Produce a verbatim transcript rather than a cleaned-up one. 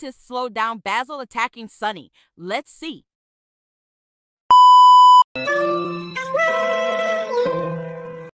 scientists slow down Basil attacking Sunny? Let's see.